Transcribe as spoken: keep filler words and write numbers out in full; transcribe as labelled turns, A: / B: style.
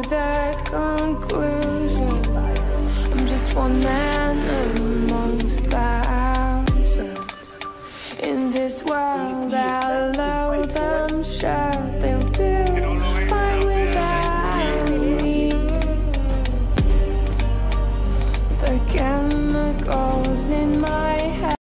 A: that conclusion. I'm just one man amongst thousands in this world I love.